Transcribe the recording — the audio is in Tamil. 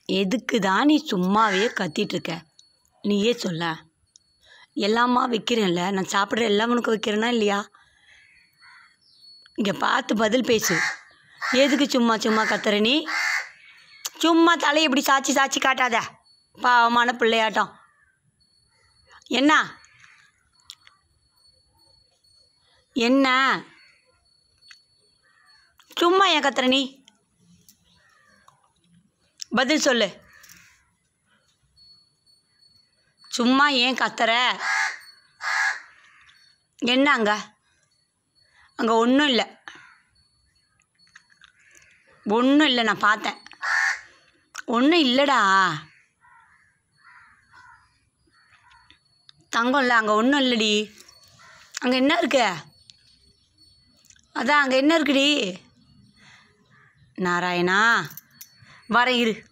எதுக்கு தான் நீ சும்மாவே கத்திகிட்ருக்க? நீயே சொல்ல. எல்லாமா வைக்கிறேன்ல, நான் சாப்பிட்ற எல்லாம் உனக்கு வைக்கிறேனா இல்லையா? இங்கே பார்த்து பதில் பேசு. எதுக்கு சும்மா சும்மா கத்துற நீ? சும்மா தலையை இப்படி சாச்சி சாச்சி காட்டாத, பாவமான பிள்ளையாட்டம். என்ன என்ன சும்மா ஏன் கத்துற நீ? பதில் சொல்லு. சும்மா ஏன் கத்துற? என்ன அங்கே ஒன்றும் இல்லை, ஒன்றும் இல்லை, நான் பார்த்தேன். ஒன்றும் இல்லைடா தங்கம், இல்லை அங்கே ஒன்றும் இல்லைடி. அங்கே என்ன இருக்கு? அதான் அங்கே என்ன இருக்குடி? நாராயணா, வரேன் இரு.